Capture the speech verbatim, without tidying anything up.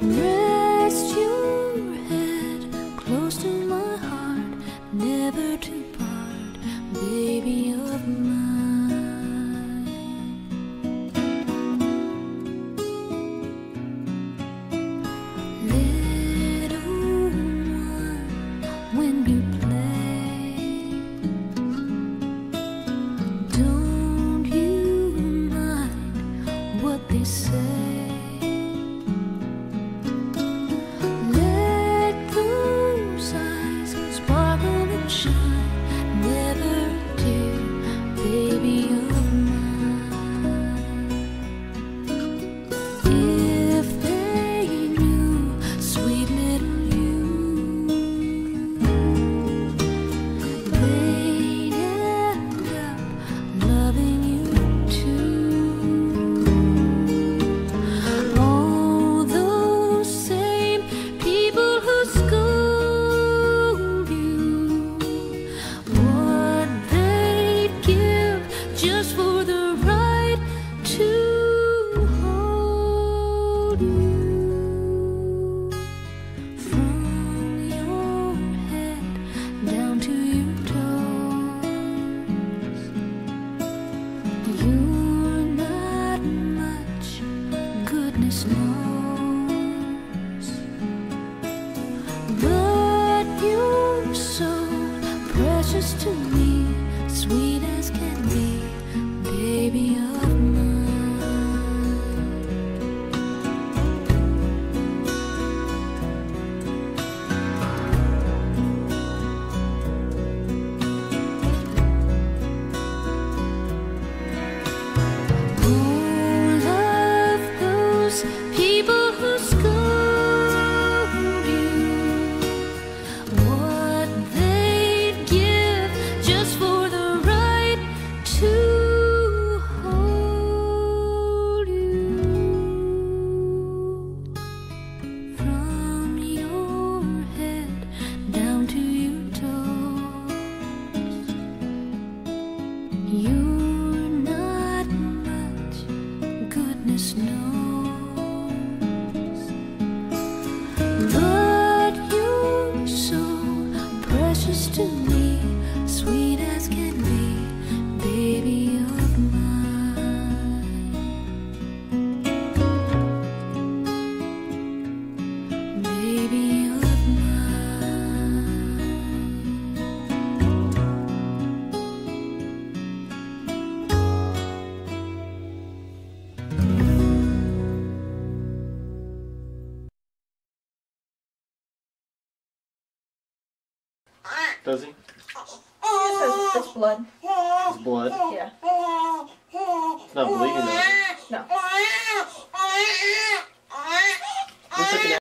Rest your head close to my heart, never to part, baby of mine. Little one, when you play, don't you mind what they say. Just for the right to hold you, from your head down to your toes. You're not much, goodness knows, but you're so precious to me, sweet as can be, baby of all of those people who scold you, what they'd give just for the right to hold you, from your head down to your toes. You're not much, goodness knows, but you're so precious to me, sweet as can be, baby of mine, baby of Does he? Yes, that's, that's blood. It's blood? Yeah. It's not bleeding, though. No. Looks like an